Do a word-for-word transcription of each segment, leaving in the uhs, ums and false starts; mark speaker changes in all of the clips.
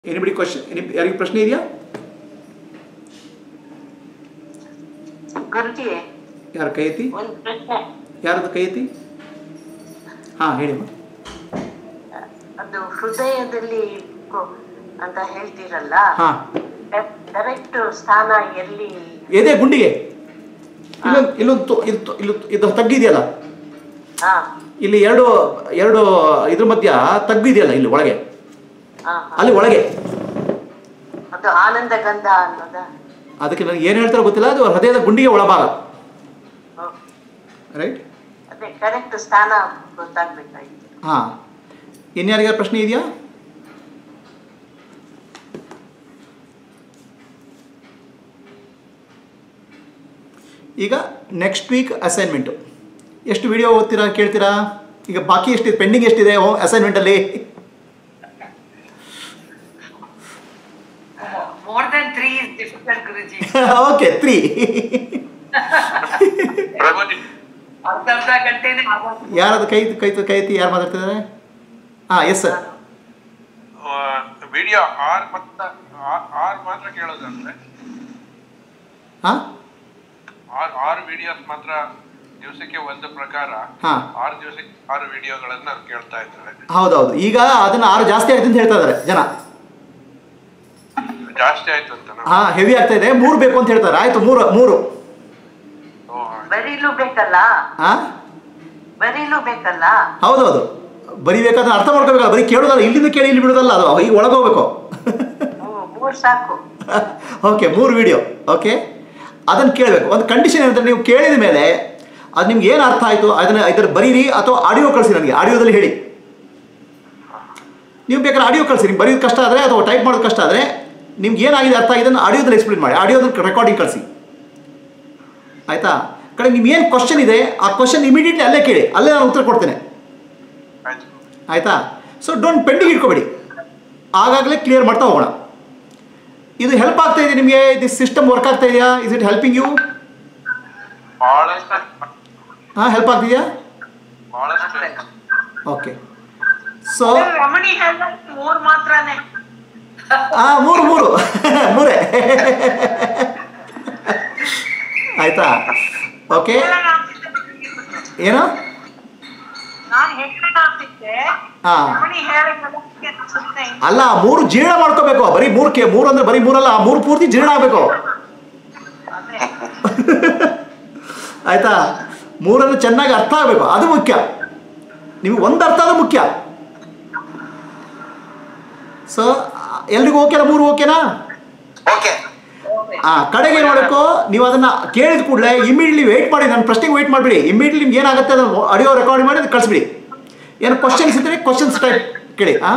Speaker 1: Anybody question? Any ಯಾರಿಗೆ ಪ್ರಶ್ನೆ ಇದೆಯಾ?
Speaker 2: ಗುರುಜಿ
Speaker 1: ಯಾರ ಕೈ ಎತ್ತಿ?
Speaker 2: ಒಂದು ಪ್ರಶ್ನೆ.
Speaker 1: ಯಾರದು ಕೈ ಎತ್ತಿ? ಹಾ ಹೇಳಿ.
Speaker 2: ಅದು ಹೃದಯದಲ್ಲಿ ಅಂತ ಹೇಳ್ತೀರಲ್ಲ, ಕರೆಕ್ಟ್ ಸ್ಥಾನ ಎಲ್ಲಿ?
Speaker 1: ಎದೆ ಗುಂಡಿಗೆ ಇಲ್ಲೊಂದು ಇಲ್ಲೊಂದು ಇದು ಇದು ತಗ್ಗಿದೆಯಲ್ಲ, ಇಲ್ಲಿ ಎರಡು ಎರಡು ಇದ್ರ ಮಧ್ಯ ತಗ್ಗಿದೆಯಲ್ಲ, ಇಲ್ಲಿ ಒಳಗೆ, ಅಲ್ಲಿ ಒಳಗೆ.
Speaker 2: ಅದು ಆನಂದ ಗಂಧ ಅನ್ನೋದ?
Speaker 1: ಅದಕ್ಕೆ ನನಗೆ ಏನು ಹೇಳ್ತಾರೋ ಗೊತ್ತಿಲ್ಲ, ಅದು ಹೃದಯದ ಗುಂಡಿಗೆ ಒಳಭಾಗ. ರೈಟ್,
Speaker 2: ಅದೇ ಕರೆಕ್ಟ್ ಸ್ಥಾನ ಗೊತ್ತಾಗ್ಬೇಕಾಗಿತ್ತು.
Speaker 1: ಹಾ, ಇನ್ಯಾರಿಗಾರ ಪ್ರಶ್ನೆ ಇದೆಯಾ? ಈಗ ನೆಕ್ಸ್ಟ್ ವೀಕ್ ಅಸೈನ್ಮೆಂಟು. ಎಷ್ಟು ವಿಡಿಯೋ ಓದ್ತೀರಾ ಕೇಳ್ತೀರಾ? ಈಗ ಬಾಕಿ ಎಷ್ಟಿದೆ, ಪೆಂಡಿಂಗ್ ಎಷ್ಟಿದೆ ಅಸೈನ್ಮೆಂಟಲ್ಲಿ?
Speaker 2: More than three is difficult, Guruji.
Speaker 1: Okay, three.
Speaker 2: ಅರ್ಧ ಅರ್ಧ ಗಂಟೆನೇ ಆಗೋದು.
Speaker 1: ಯಾರದು ಕೈ ಕೈ ಕೈ ಎತ್ತಿ ಯಾರು ಮಾತಾಡ್ತಿದ್ದಾರೆ? ಹಾಂ, ಎಸ್ ಸರ್.
Speaker 3: ವಿಡಿಯೋ ಆರ್ ಮತ್ತೆ ಆರ್ ಮಾತ್ರ ಕೇಳೋದಂದ್ರೆ,
Speaker 1: ಹಾಂ,
Speaker 3: ಆರ್ ಆರು ವಿಡಿಯೋಸ್ ಮಾತ್ರ ದಿವಸಕ್ಕೆ ಒಂದು ಪ್ರಕಾರ, ಆರು ದಿವಸಕ್ಕೆ ಆರು ವಿಡಿಯೋಗಳನ್ನ ಕೇಳ್ತಾ ಇದ್ದಾರೆ.
Speaker 1: ಹೌದೌದು, ಈಗ ಅದನ್ನ ಆರು ಜಾಸ್ತಿ ಆಯ್ತು ಅಂತ ಹೇಳ್ತಾ ಇದ್ದಾರೆ ಜನ.
Speaker 3: ಜಾಸ್ತಿ ಆಯ್ತು ಅಂತ?
Speaker 1: ಹಾ, ಹೆವಿ ಆಗ್ತಾ ಇದೆ, ಮೂರು ಬೇಕು ಅಂತ ಹೇಳ್ತಾರೆ. ಆಯ್ತು, ಮೂರು ಮೂರು
Speaker 2: ಬರೀಲೂ ಬೇಕಲ್ಲ?
Speaker 1: ಹಾ,
Speaker 2: ಬರೀಲೂ ಬೇಕಲ್ಲ?
Speaker 1: ಹೌದೌದು, ಬರಿಬೇಕಾದ್ರೆ ಅರ್ಥ ಮಾಡ್ಕೋಬೇಕಲ್ಲ, ಬರೀ ಕೇಳೋದಲ್ಲ, ಇಲ್ಲಿಂದ ಕೇಳಿ ಇಲ್ಲಿ ಬಿಡೋದಲ್ಲ, ಅದು ಈಗ ಒಳಗೋಗ್ಬೇಕು.
Speaker 2: ಮೂರು ಸಾಕು.
Speaker 1: ಓಕೆ, ಮೂರು ವಿಡಿಯೋ. ಓಕೆ, ಅದನ್ನು ಕೇಳಬೇಕು. ಒಂದು ಕಂಡೀಷನ್ ಏನಂದ್ರೆ, ನೀವು ಕೇಳಿದ ಮೇಲೆ ಅದು ನಿಮ್ಗೆ ಏನು ಅರ್ಥ ಆಯಿತು ಅದನ್ನು ಇದರ ಬರೀರಿ, ಅಥವಾ ಆಡಿಯೋ ಕಳಿಸಿ ನನಗೆ, ಆಡಿಯೋದಲ್ಲಿ ಹೇಳಿ. ನೀವು ಬೇಕಾದ್ರೆ ಆಡಿಯೋ ಕಳಿಸಿ, ನಿಮ್ಗೆ ಬರೆಯೋದು ಕಷ್ಟ ಆದರೆ ಅಥವಾ ಟೈಪ್ ಮಾಡೋದು ಕಷ್ಟ ಆದರೆ, ನಿಮ್ಗೆ ಏನಾಗಿದೆ ಅರ್ಥ ಆಗಿದೆ ಅದನ್ನು ಆಡಿಯೋದಲ್ಲಿ ಎಕ್ಸ್ಪ್ಲೇನ್ ಮಾಡಿ, ಆಡಿಯೋದಲ್ಲಿ ರೆಕಾರ್ಡಿಂಗ್ ಕಳಿಸಿ, ಆಯಿತಾ? ಕಡೆ ನಿಮ್ಗೆ ಏನು ಕ್ವಶನ್ ಇದೆ ಆ ಕ್ವಶನ್ ಇಮಿಡಿಯೇಟ್ಲಿ ಅಲ್ಲೇ ಕೇಳಿ, ಅಲ್ಲೇ ನಾನು ಉತ್ತರ ಕೊಡ್ತೇನೆ, ಆಯಿತಾ? ಸೊ ಡೋಂಟ್ ಪೆಂಡಿಂಗ್ ಇಟ್ಕೊಬೇಡಿ, ಆಗಾಗಲೇ ಕ್ಲಿಯರ್ ಮಾಡ್ತಾ ಹೋಗೋಣ. ಇದು ಹೆಲ್ಪ್ ಆಗ್ತಾ ಇದೆ ನಿಮಗೆ? ಇದು ಸಿಸ್ಟಮ್ ವರ್ಕ್ ಆಗ್ತಾ ಇದೆಯಾ? Is it helping you? ಹಾಂ, ಹೆಲ್ಪ್ ಆಗ್ತಿದೆಯಾ? ಓಕೆ, ಸೊ
Speaker 2: ರಮಣಿ ಮೂರು ಮಾತ್ರನೇ?
Speaker 1: ಹಾಂ, ಮೂರು ಮೂರು ಮೂರೇ ಆಯ್ತಾ? ಓಕೆ, ಏನು? ಹಾಂ, ಅಲ್ಲ, ಮೂರು ಜೀರ್ಣ ಮಾಡ್ಕೋಬೇಕು. ಬರೀ ಮೂರಕ್ಕೆ ಮೂರು ಅಂದ್ರೆ ಬರೀ ಮೂರಲ್ಲ, ಮೂರು ಪೂರ್ತಿ ಜೀರ್ಣ ಆಗಬೇಕು, ಆಯ್ತಾ? ಮೂರನ್ನು ಚೆನ್ನಾಗಿ ಅರ್ಥ ಆಗಬೇಕು, ಅದು ಮುಖ್ಯ. ನಿಮಗೆ ಒಂದು ಅರ್ಥ ಅದು ಮುಖ್ಯ. ಸೊ ಎಲ್ರಿಗೂ ಓಕೆನಾ? ಮೂರು ಓಕೆನಾ? ಹಾಂ, ಕಡೆಗೆ ಏನು ಮಾಡಬೇಕು, ನೀವು ಅದನ್ನು ಕೇಳಿದ ಕೂಡಲೇ ಇಮಿಡಿಯೇಟ್ಲಿ ವೆಯ್ಟ್ ಮಾಡಿ, ನನ್ನ ಪ್ರಶ್ನೆಗೆ ವೆಯ್ಟ್ ಮಾಡಿಬಿಡಿ. ಇಮಿಡಿಯೇಟ್ಲಿ ನಿಮ್ಗೆ ಏನಾಗುತ್ತೆ ಅದನ್ನು ಆಡಿಯೋ ರೆಕಾರ್ಡ್ ಮಾಡಿ ಅದು ಕಳಿಸ್ಬಿಡಿ. ಏನು ಕ್ವಶನ್ಸ್ ಇದ್ದರೆ ಕ್ವಶನ್ಸ್ ಟೈಪ್ ಕೇಳಿ. ಹಾಂ,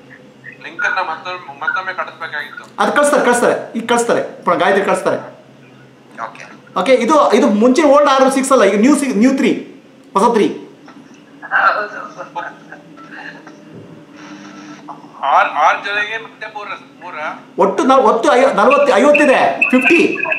Speaker 1: ಅದು ಕಳಿಸ್ತಾರೆ ಕಳಿಸ್ತಾರೆ ಈಗ ಕಳಿಸ್ತಾರೆ ಗಾಯತ್ರಿ ಕಳಿಸ್ತಾರೆ. ಓಕೆ, ಇದು ಇದು ಮುಂಚಿನ ಓಲ್ಡ್ ಆರ್ ಸಿಕ್ಸ್ ಅಲ್ಲ, ಈಗ ನ್ಯೂ ಸಿಕ್ಸ್, ನ್ಯೂ ತ್ರೀ, ಹೊಸ ತ್ರೀ. ಒಟ್ಟು ನಾವು ಒಟ್ಟು ಐ ನಲವತ್ತು ಐವತ್ತಿದೆ, ಫಿಫ್ಟಿ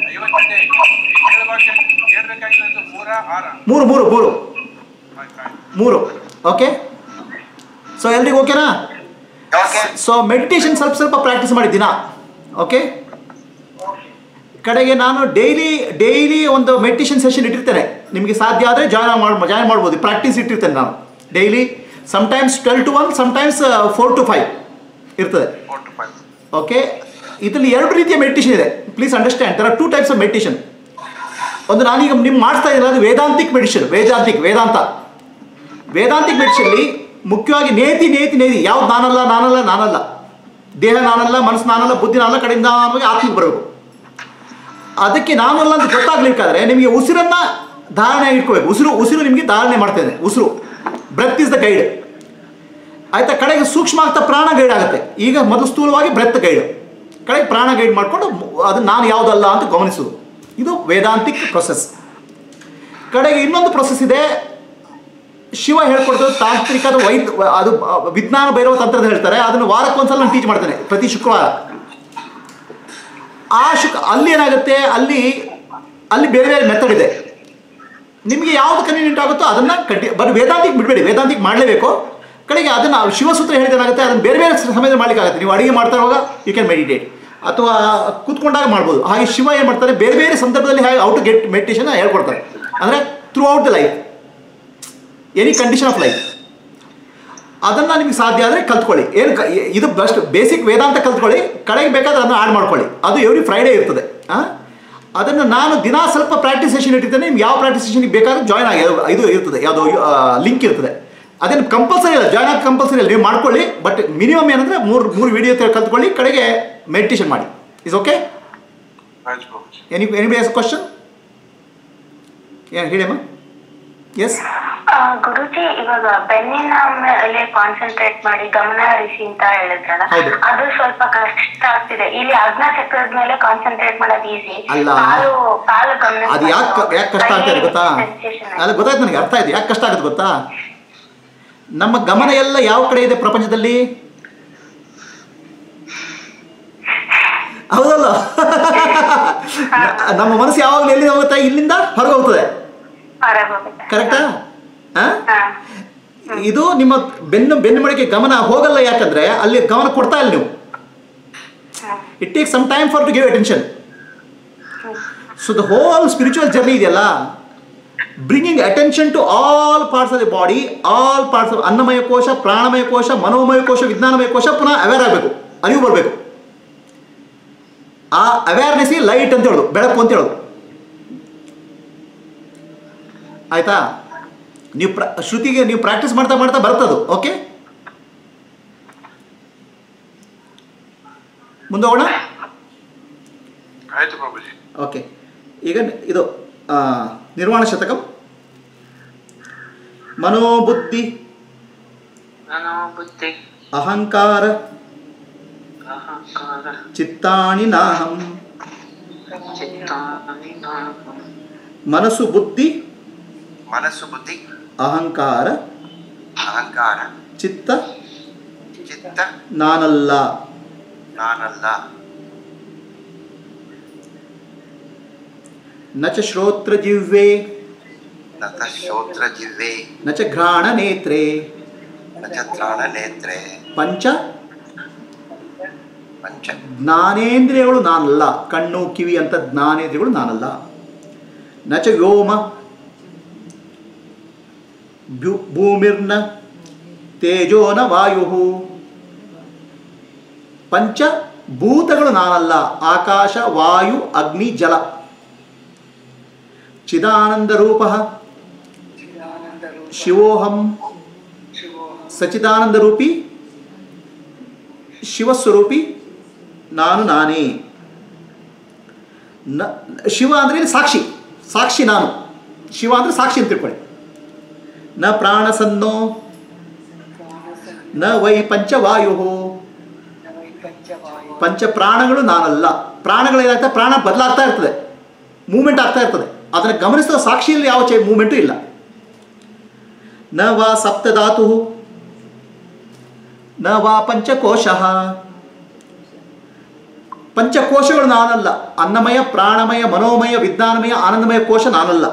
Speaker 1: ಮೂರು ಮೂರು ಮೂರು ಮೂರು ಓಕೆ. ಸೊ ಎಲ್ರಿಗೂ ಓಕೆನಾ? ಸೊ ಮೆಡಿಟೇಷನ್ ಸ್ವಲ್ಪ ಸ್ವಲ್ಪ ಪ್ರಾಕ್ಟೀಸ್ ಮಾಡಿ ದಿನ. ಓಕೆ, ಕಡೆಗೆ ನಾನು ಡೈಲಿ ಡೈಲಿ ಒಂದು ಮೆಡಿಟೇಷನ್ ಸೆಷನ್ ಇಟ್ಟಿರ್ತೇನೆ. ನಿಮಗೆ ಸಾಧ್ಯ ಆದರೆ ಜಾಯ್ನ್ ಮಾಡಿ ಜಾಯ್ನ್ ಮಾಡ್ಬೋದು. ಪ್ರಾಕ್ಟೀಸ್ ಇಟ್ಟಿರ್ತೇನೆ ನಾನು daily. Sometimes twelve to one, sometimes four to five ಇರ್ತದೆ. ಓಕೆ, ಇದರಲ್ಲಿ ಎರಡು ರೀತಿಯ ಮೆಡಿಟೇಷನ್ ಇದೆ. Please understand, there are two types of meditation. ಒಂದು ನಾನೀಗ ನಿಮ್ಗೆ ಮಾಡ್ತಾ ಇದ್ದೀನಿ, ಅದು ವೇದಾಂತಿಕ್ ಮೆಡಿಟೇಷನ್. ವೇದಾಂತಿಕ್ ವೇದಾಂತ ವೇದಾಂತಿಕ್ ಮೆಡಿಟೇಷನ್ಲಿ ಮುಖ್ಯವಾಗಿ ನೇತಿ ನೇತಿ ನೇತಿ ಯಾವ್ದು ನಾನಲ್ಲ ನಾನಲ್ಲ ನಾನಲ್ಲ ದೇಹ ನಾನಲ್ಲ, ಮನಸ್ಸು ನಾನಲ್ಲ, ಬುದ್ಧಿ ನಾನಲ್ಲ, ಕಡೆಯಿಂದ ನಮಗೆ ಆತ್ಮಕ್ಕೆ ಬರಬೇಕು. ಅದಕ್ಕೆ ನಾನಲ್ಲ ಅಂತ ಗೊತ್ತಾಗ್ಲಿಕ್ಕಾದ್ರೆ ನಿಮಗೆ ಉಸಿರನ್ನು ಧಾರಣೆ ಇಟ್ಕೋಬೇಕು. ಉಸಿರು ಉಸಿರು ನಿಮಗೆ ಧಾರಣೆ ಮಾಡ್ತೇನೆ. ಉಸಿರು, ಬ್ರೆತ್ ಇಸ್ ದ ಗೈಡ್, ಆಯಿತಾ? ಕಡೆಗೆ ಸೂಕ್ಷ್ಮ ಆಗ್ತಾ ಪ್ರಾಣ ಗೈಡ್ ಆಗುತ್ತೆ. ಈಗ ಮೊದಲು ಸ್ಥೂಲವಾಗಿ ಬ್ರೆತ್ ಗೈಡ್, ಕಡೆಗೆ ಪ್ರಾಣ ಗೈಡ್ ಮಾಡಿಕೊಂಡು ಅದು ನಾನು ಯಾವುದಲ್ಲ ಅಂತ ಗಮನಿಸೋದು. ಇದು ವೇದಾಂತಿಕ್ ಪ್ರೊಸೆಸ್. ಕಡೆಗೆ ಇನ್ನೊಂದು ಪ್ರೊಸೆಸ್ ಇದೆ, ಶಿವ ಹೇಳ್ಕೊಡ್ತದೆ ತಾಂತ್ರಿಕದ ವೈದ್ ಅದು ವಿಜ್ಞಾನ ಭೈರವ ತಂತ್ರದ ಹೇಳ್ತಾರೆ. ಅದನ್ನು ವಾರಕ್ಕೊಂದ್ಸಲ ನಾನು ಟೀಚ್ ಮಾಡ್ತೇನೆ, ಪ್ರತಿ ಶುಕ್ರವಾರ. ಆ ಶುಕ್ ಅಲ್ಲಿ ಏನಾಗುತ್ತೆ, ಅಲ್ಲಿ ಅಲ್ಲಿ ಬೇರೆ ಬೇರೆ ಮೆಥಡ್ ಇದೆ. ನಿಮಗೆ ಯಾವುದು ಕನ್ವೀನಿಯಂಟ್ ಆಗುತ್ತೋ ಅದನ್ನು ಕಂಟಿ ಬಟ್ ವೇದಾಂತಿಕ್ ಬಿಡಬೇಡಿ, ವೇದಾಂತಿಕ್ ಮಾಡಲೇಬೇಕು. ಕಡೆಗೆ ಅದನ್ನು ಶಿವಸೂತ್ರ ಹೇಳಿದೇನಾಗುತ್ತೆ, ಅದನ್ನು ಬೇರೆ ಬೇರೆ ಸಮಯದಲ್ಲಿ ಮಾಡಲಿಕ್ಕಾಗುತ್ತೆ. ನೀವು ಅಡುಗೆ ಮಾಡ್ತಾ ಇರುವಾಗ ಯು ಕ್ಯಾನ್ ಮೆಡಿಟೇಟ್, ಅಥವಾ ಕೂತ್ಕೊಂಡಾಗ ಮಾಡ್ಬೋದು. ಹಾಗೆ ಶಿವ ಏನು ಮಾಡ್ತಾರೆ, ಬೇರೆ ಬೇರೆ ಸಂದರ್ಭದಲ್ಲಿ ಹಾಗೆ ಔ ಟು ಗೆಟ್ ಮೆಡಿಟೇಷನ್ ಹೇಳ್ಕೊಡ್ತಾರೆ. ಅಂದರೆ throughout the life, any condition of life. ಅದನ್ನು ನಿಮಗೆ ಸಾಧ್ಯ ಆದರೆ ಕಲ್ತ್ಕೊಳ್ಳಿ. ಏನು ಇದು ಬೆಸ್ಟ್ ಬೇಸಿಕ್ ವೇದಾಂತ ಕಲ್ತ್ಕೊಳ್ಳಿ, ಕಡೆಗೆ ಬೇಕಾದ್ರೆ ಅದನ್ನು ಆಡ್ ಮಾಡ್ಕೊಳ್ಳಿ. ಅದು ಎವ್ರಿ ಫ್ರೈಡೇ ಇರ್ತದೆ. ಅದನ್ನು ನಾನು ದಿನ ಸ್ವಲ್ಪ ಪ್ರಾಕ್ಟೀಸ್ ಸೆಷನ್ ಇಟ್ಟಿರ್ತೇನೆ. ನಿಮ್ಗೆ ಯಾವ ಪ್ರಾಕ್ಟೀಸ್ ಸೆಷನ್ಗೆ ಬೇಕಾದ್ರೆ ಜಾಯ್ನ್ ಆಗಿ, ಇದು ಇರ್ತದೆ, ಯಾವುದೋ ಲಿಂಕ್ ಇರ್ತದೆ. ಅದೇನು ಕಂಪಲ್ಸರಿ ಇಲ್ಲ, ಜಾಯ್ನ್ ಆಗಿ ಕಂಪಲ್ಸರಿ ಇಲ್ಲ, ನೀವು ಮಾಡ್ಕೊಳ್ಳಿ. ಬಟ್ ಮಿನಿಮಮ್ ಏನಂದರೆ ಮೂರು ಮೂರು ವಿಡಿಯೋ ಕಲ್ತ್ಕೊಳ್ಳಿ, ಕಡೆಗೆ ಮೆಡಿಟೇಷನ್ ಮಾಡಿ. Is okay? Any anybody has question? ಏನು ಹೇಳಿಯಮ್ಮ? ಎಸ್
Speaker 4: ಗುರುಜಿ, ಇವಾಗ ಬೆನ್ನಿನ ಮೇಲೆ ಕಾನ್ಸಂಟ್ರೇಟ್ ಮಾಡಿ ಗಮನ ಹರಿಸಿ ಅಂತ ಹೇಳಿದ್ರಲ್ಲ, ಅದು ಸ್ವಲ್ಪ ಕಷ್ಟ ಆಗ್ತಿದೆ. ಇಲ್ಲಿ ಆಜ್ಞಾ ಚಕ್ರದ ಮೇಲೆ ಕಾನ್ಸಂಟ್ರೇಟ್ ಮಾಡೋದು ಈಸಿ, ಕಾಲು ಕಾಲು ಗಮನ.
Speaker 1: ಅದು ಯಾಕೆ ಯಾಕೆ ಕಷ್ಟ ಆಗ್ತದೆ ಗೊತ್ತಾ? ಅಲ್ಲ, ಗೊತ್ತಾಯ್ತು ನನಗೆ, ಅರ್ಥ ಆಯ್ತು ಯಾಕೆ ಕಷ್ಟ ಆಗುತ್ತೆ ಗೊತ್ತಾ. ನಮ್ಮ ಗಮನ ಎಲ್ಲ ಯಾವ ಕಡೆ ಇದೆ ಪ್ರಪಂಚದಲ್ಲಿ? ಹೌದಲ್ಲ? ನಮ್ಮ ಮನಸ್ಸು ಯಾವಾಗಲೂ ಎಲ್ಲಿ ಹೋಗುತ್ತೆ? ಇಲ್ಲಿಂದ ಹೊರಗೆ ಹೋಗ್ತದೆ. ಕರೆಕ್ಟಾ? ಇದು ನಿಮ್ಮ ಬೆನ್ನು ಬೆನ್ನು ಮಡಿಕೆ ಗಮನ ಹೋಗಲ್ಲ. ಯಾಕಂದ್ರೆ ಅಲ್ಲಿ ಗಮನ ಕೊಡ್ತಾ ಇಲ್ಲ ನೀವು. It take some time for to give attention. So the whole spiritual journey ಇದೆಯಲ್ಲ, bringing attention to all parts of the body, all parts of ಅನ್ನಮಯ ಕೋಶ, ಪ್ರಾಣಮಯ ಕೋಶ, ಮನೋಮಯ ಕೋಶ, ವಿಜ್ಞಾನಮಯ ಕೋಶ, ಪುನಃ ಅವೇರ್ ಆಗಬೇಕು, ಅರಿವು ಬರಬೇಕು. ಆ ಅವೇರ್ನೆಸ್ ಲೈಟ್ ಅಂತ ಹೇಳೋದು, ಬೆಳಕು ಅಂತ ಹೇಳೋದು. ಆಯ್ತಾ? ನೀವು ಪ್ರ ಶ್ರುತಿಗೆ ನೀವು ಪ್ರಾಕ್ಟೀಸ್ ಮಾಡ್ತಾ ಮಾಡ್ತಾ ಬರ್ತದು. ಓಕೆ, ಮುಂದೆ ಹೋಗೋಣ. ಓಕೆ, ಈಗ ಇದು ನಿರ್ವಾಣ ಶತಕಂ. ಮನೋಬುದ್ಧಿ ಅಹಂಕಾರ ಚಿತ್ತಾನಿ ನಾಹಂ. ಮನಸ್ಸು ಬುದ್ಧಿ
Speaker 5: ಮನಸ್ಸು ಬುದ್ಧಿ
Speaker 1: ಅಹಂಕಾರ
Speaker 5: ಅಹಂಕಾರ
Speaker 1: ಚಿತ್ತ
Speaker 5: ಚಿತ್ತ
Speaker 1: ನಾನಲ್ಲ.
Speaker 5: ನಾನಲ್ಲ.
Speaker 1: ನ ಚ ಶ್ರೋತ್ರ ಜಿಹ್ವೆ
Speaker 5: ನ ಚ ಶ್ರೋತ್ರ ಜಿಹ್ವೆ
Speaker 1: ನ ಚ ಘ್ರಾಣ ನೇತ್ರೆ
Speaker 5: ನ ಚ ಘ್ರಾಣ ನೇತ್ರೆ
Speaker 1: ಪಂಚ
Speaker 5: ಪಂಚ
Speaker 1: ಜ್ಞಾನೇಂದ್ರಿಯಗಳು ನಾನಲ್ಲ. ಕಣ್ಣು ಕಿವಿ ಅಂತ ಜ್ಞಾನೇಂದ್ರಿಯಗಳು ನಾನಲ್ಲ. ನ ಚ ವ್ಯೋಮ ಭೂಮಿರ್ನ ತೇಜೋನ ವಾಯು. ಪಂಚ ಭೂತಗಳು ನಾನಲ್ಲ. ಆಕಾಶ, ವಾಯು, ಅಗ್ನಿ, ಜಲ. ಚಿದಾನಂದ ರೂಪ ಶಿವೋಹಂ. ಸಚಿದಾನಂದ ರೂಪಿ ಶಿವಸ್ವರೂಪಿ ನಾನು ನಾನೇ. ನ ಶಿವ ಅಂದರೆ ಸಾಕ್ಷಿ, ಸಾಕ್ಷಿ ನಾನು. ಶಿವ ಅಂದರೆ ಸಾಕ್ಷಿ ಅಂತ ತಿಳ್ಕೊಳ್ಳಿ. ನ ಪ್ರಾಣಸನ್ನೋ ನ ವೈ ಪಂಚವಾಯು. ಪಂಚ ಪ್ರಾಣಗಳು ನಾನಲ್ಲ. ಪ್ರಾಣಗಳೇನಾಗ್ತದೆ, ಪ್ರಾಣ ಬದಲಾಗ್ತಾ ಇರ್ತದೆ, ಮೂವ್ಮೆಂಟ್ ಆಗ್ತಾ ಇರ್ತದೆ. ಅದನ್ನು ಗಮನಿಸುವ ಸಾಕ್ಷಿಯಲ್ಲಿ ಯಾವ ಚೇ ಮೂವ್ಮೆಂಟು ಇಲ್ಲ. ನ ವಾ ಸಪ್ತಧಾತು ನ ವಾ ಪಂಚಕೋಶ. ಪಂಚಕೋಶಗಳು ನಾನಲ್ಲ. ಅನ್ನಮಯ, ಪ್ರಾಣಮಯ, ಮನೋಮಯ, ವಿಜ್ಞಾನಮಯ, ಆನಂದಮಯ ಕೋಶ ನಾನಲ್ಲ.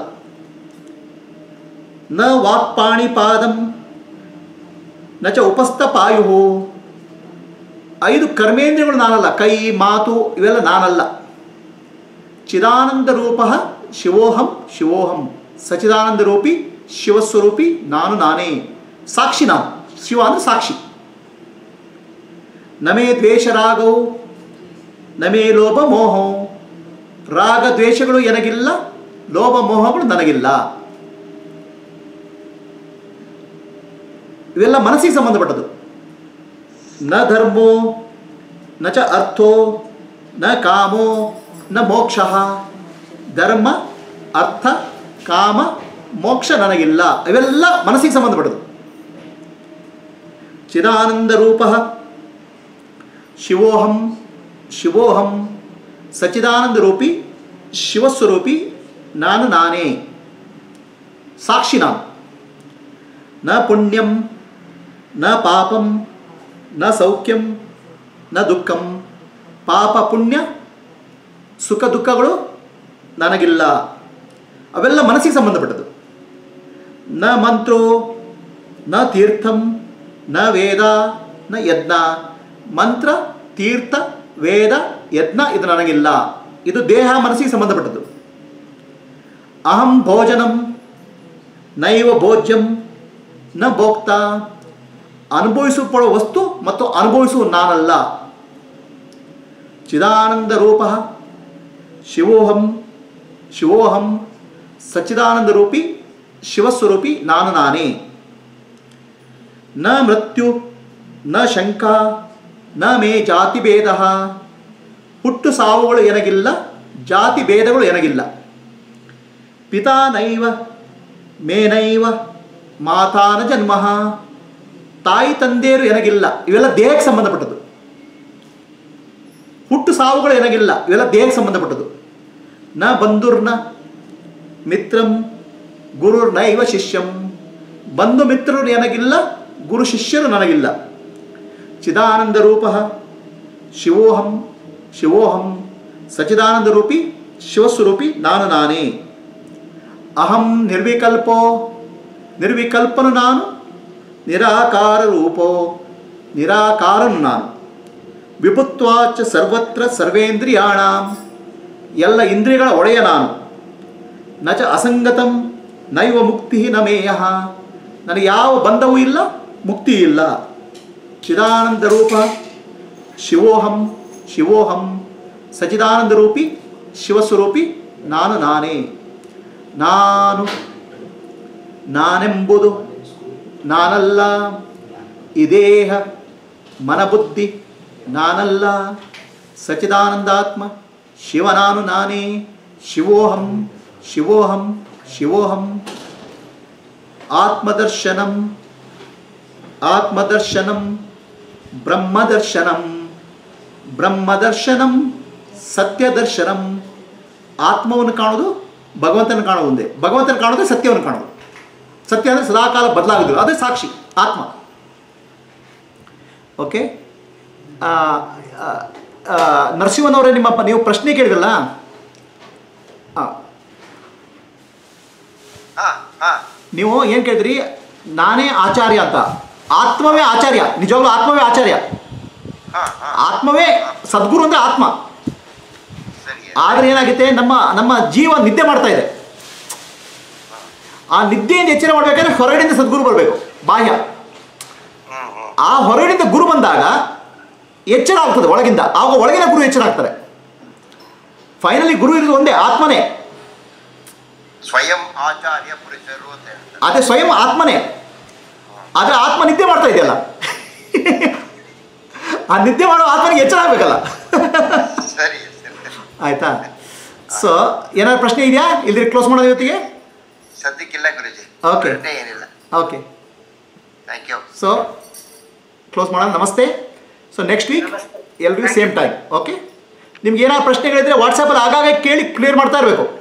Speaker 1: ನ ವಾಕ್ಪಾಣಿ ಪಾದಂ ನ ಚ ಉಪಸ್ಥ ಪಾಯು. ಐದು ಕರ್ಮೇಂದ್ರಿಯಗಳು ನಾನಲ್ಲ. ಕೈ, ಮಾತು ಇವೆಲ್ಲ ನಾನಲ್ಲ. ಚಿದಾನಂದ ರೂಪ ಶಿವೋಹಂ ಶಿವೋಹಂ. ಸಚಿದಾನಂದ ರೂಪಿ ಶಿವಸ್ವರೂಪಿ ನಾನು ನಾನೇ. ಸಾಕ್ಷಿ ನಾನು. ಶಿವ ಅಂದರೆ ಸಾಕ್ಷಿ. ನಮೇ ದ್ವೇಷ ರಾಗವು ನಮೇ ಲೋಭ ಮೋಹ. ರಾಗ ದ್ವೇಷಗಳು ನನಗಿಲ್ಲ, ಲೋಭ ಮೋಹಗಳು ನನಗಿಲ್ಲ. ಇವೆಲ್ಲ ಮನಸ್ಸಿಗೆ ಸಂಬಂಧಪಟ್ಟದ್ದು. ನ ಧರ್ಮೋ ನ ಚ ಅರ್ಥೋ ನ ಕಾಮೋ ನ ಮೋಕ್ಷ. ಧರ್ಮ, ಅರ್ಥ, ಕಾಮ, ಮೋಕ್ಷ ನನಗಿಲ್ಲ. ಇವೆಲ್ಲ ಮನಸ್ಸಿಗೆ ಸಂಬಂಧಪಟ್ಟದ್ದು. ಚಿದಾನಂದ ರೂಪ ಶಿವೋಹಂ ಶಿವೋಹಂ. ಸಚಿದಾನಂದ ರೂಪಿ ಶಿವಸ್ವರೂಪಿ ನಾನು ನಾನೇ. ಸಾಕ್ಷಿ ನಾನು. ನ ಪುಣ್ಯಂ ನ ಪಾಪಂ ನ ಸೌಖ್ಯಂ ನ ದುಃಖಂ. ಪಾಪ ಪುಣ್ಯ ಸುಖ ದುಃಖಗಳು ನನಗಿಲ್ಲ. ಅವೆಲ್ಲ ಮನಸ್ಸಿಗೆ ಸಂಬಂಧಪಟ್ಟದ್ದು. ನ ಮಂತ್ರೋ ನ ತೀರ್ಥಂ ನ ವೇದ ನ ಯಜ್ಞ. ಮಂತ್ರ, ತೀರ್ಥ, ವೇದ, ಯಜ್ಞ ಇದು ನನಗಿಲ್ಲ. ಇದು ದೇಹ ಮನಸ್ಸಿಗೆ ಸಂಬಂಧಪಟ್ಟದ್ದು. ಅಹಂ ಭೋಜನಂ ನೈವ ಭೋಜ್ಯಂ ನ ಭೋಕ್ತ. ಅನುಭವಿಸಲ್ಪಡುವ ವಸ್ತು ಮತ್ತು ಅನುಭವಿಸುವ ನಾನಲ್ಲ. ಚಿದಾನಂದ ರೂಪ ಶಿವೋಹಂ ಶಿವೋಹಂ ಸಚ್ಚಿದಾನಂದ ರೂಪಿ ಶಿವಸ್ವರೂಪಿ ನಾನು ನಾನೇ. ನ ಮೃತ್ಯು ನ ಶಂಕ ನ ಮೇ ಜಾತಿ ಭೇದ. ಹುಟ್ಟು ಸಾವುಗಳು ಎನಗಿಲ್ಲ, ಜಾತಿ ಭೇದಗಳು ಎನಗಿಲ್ಲ. ಪಿತಾ ನೈವ ಮೇನೈವ ಮಾತಾನ ಜನ್ಮ. ತಾಯಿ ತಂದೆಯರು ಎನಗಿಲ್ಲ, ಇವೆಲ್ಲ ದೇಹಕ್ಕೆ ಸಂಬಂಧಪಟ್ಟದ್ದು. ಹುಟ್ಟು ಸಾವುಗಳು ಎನಗಿಲ್ಲ, ಇವೆಲ್ಲ ದೇಹಕ್ಕೆ ಸಂಬಂಧಪಟ್ಟದ್ದು. ನ ಬಂಧುರ್ನ ಮಿತ್ರಂ ಗುರುರ್ನೈವ ಶಿಷ್ಯಂ. ಬಂಧು ಮಿತ್ರರು ನನಗಿಲ್ಲ, ಗುರು ಶಿಷ್ಯರು ನನಗಿಲ್ಲ. ಚಿದಾನಂದ ರೂಪ ಶಿವೋಹಂ ಶಿವೋಹಂ ಸಚಿದಾನಂದ ರೂಪಿ ಶಿವಸ್ವರೂಪಿ ನಾನು ನಾನೇ. ಅಹಂ ನಿರ್ವಿಕಲ್ಪೋ ನಿರ್ವಿಕಲ್ಪನು ನಾನು. ನಿರಾಕಾರ ರೂಪೋ ನಿರಾಕಾರನು ನಾನು. ವಿಭುತ್ವಾಚ ಸರ್ವತ್ರ ಸರ್ವೇಂದ್ರಿಯಾಣಾಂ. ಎಲ್ಲ ಇಂದ್ರಿಯಗಳ ಒಡೆಯ ನಾನು. ನ ಚ ಅಸಂಗತಂ ನೈವ ಮುಕ್ತಿ ನ ಮೇಯಃ. ನನಗೆ ಯಾವ ಬಂಧವೂ ಇಲ್ಲ, ಮುಕ್ತಿ ಇಲ್ಲ. ಚಿದಾನಂದ ರೂಪ ಶಿವೋಹಂ ಶಿವೋಹಂ ಸಚಿದಾನಂದ ರೂಪಿ ಶಿವಸ್ವರೂಪಿ ನಾನು ನಾನೇ. ನಾನು ನಾನೆಂಬುದು ನಾನಲ್ಲ. ಈ ದೇಹ ಮನಬುದ್ಧಿ ನಾನಲ್ಲ. ಸಚಿದಾನಂದಾತ್ಮ ಶಿವ ನಾನು ನಾನೇ. ಶಿವೋಹಂ ಶಿವೋಹಂ ಶಿವೋಹಂ. ಆತ್ಮದರ್ಶನಂ ಆತ್ಮದರ್ಶನಂ ಬ್ರಹ್ಮದರ್ಶನಂ ಬ್ರಹ್ಮದರ್ಶನಂ ಸತ್ಯದರ್ಶನಂ. ಆತ್ಮವನ್ನು ಕಾಣೋದು ಭಗವಂತನ ಕಾಣೋದು ಒಂದೇ. ಭಗವಂತನ ಕಾಣೋದು ಸತ್ಯವನ್ನು ಕಾಣೋದು. ಸತ್ಯ ಅಂದರೆ ಸದಾಕಾಲ ಬದಲಾಗುದಿಲ್ಲ, ಅದೇ ಸಾಕ್ಷಿ ಆತ್ಮ. ಓಕೆ. ನರಸಿಂಹನವರೇ, ನಿಮ್ಮ ನೀವು ಪ್ರಶ್ನೆ ಕೇಳಿದ್ರಲ್ಲ, ನೀವು ಏನು ಕೇಳಿದ್ರಿ? ನಾನೇ ಆಚಾರ್ಯ ಅಂತ. ಆತ್ಮವೇ ಆಚಾರ್ಯ, ನಿಜವಾಗ್ಲೂ ಆತ್ಮವೇ ಆಚಾರ್ಯ. ಆತ್ಮವೇ ಸದ್ಗುರು ಅಂದರೆ ಆತ್ಮ. ಆದರೆ ಏನಾಗುತ್ತೆ, ನಮ್ಮ ನಮ್ಮ ಜೀವ ನಿದ್ದೆ ಮಾಡ್ತಾ ಇದೆ. ಆ ನಿದ್ದೆಯಿಂದ ಎಚ್ಚರ ಮಾಡಬೇಕಾದ್ರೆ ಹೊರಗಡೆಯಿಂದ ಸದ್ಗುರು ಬರಬೇಕು, ಬಾಹ್ಯ. ಆ ಹೊರಗಡೆಯಿಂದ ಗುರು ಬಂದಾಗ ಎಚ್ಚರ ಆಗ್ತದೆ ಒಳಗಿಂದ. ಆವಾಗ ಒಳಗಿನ ಗುರು ಎಚ್ಚರ ಆಗ್ತಾರೆ. ಫೈನಲಿ ಗುರು ಇರೋದು ಒಂದೇ, ಆತ್ಮನೇ.
Speaker 5: ಸ್ವಯಂ ಆಚಾರ್ಯ ಪುರುಷರು ಅಂತ ಹೇಳ್ತಾರೆ.
Speaker 1: ಅದೇ ಸ್ವಯಂ ಆತ್ಮನೇ. ಆದರೆ ಆತ್ಮ ನಿದ್ದೆ ಮಾಡ್ತಾ ಇದೆಯಲ್ಲ, ಆ ನಿದ್ದೆ ಮಾಡೋ ಆತ್ಮನಿಗೆ ಎಚ್ಚರ ಆಗಬೇಕಲ್ಲ.
Speaker 5: ಸರಿ
Speaker 1: ಆಯ್ತಾ? ಸೊ ಏನಾದ್ರು ಪ್ರಶ್ನೆ ಇದೆಯಾ? ಇಲ್ದಿರಿ ಕ್ಲೋಸ್ ಮಾಡೋದು ಇವತ್ತಿಗೆ?
Speaker 5: ಸದ್ಯಕ್ಕಿಲ್ಲ ಗುರುಜಿ.
Speaker 1: ಓಕೆ
Speaker 5: ಏನಿಲ್ಲ.
Speaker 1: Okay,
Speaker 5: thank you.
Speaker 1: So close ಮಾಡೋಣ. ನಮಸ್ತೆ. ಸೊ ನೆಕ್ಸ್ಟ್ ವೀಕ್ ಎಲ್ರಿಗೂ ಸೇಮ್ ಟೈಮ್. ಓಕೆ. ನಿಮ್ಗೆ ಏನಾದ್ರು ಪ್ರಶ್ನೆಗಳಿದ್ರೆ ವಾಟ್ಸಪ್ಪಲ್ಲಿ ಆಗಾಗ ಕೇಳಿ ಕ್ಲಿಯರ್ ಮಾಡ್ತಾ ಇರಬೇಕು.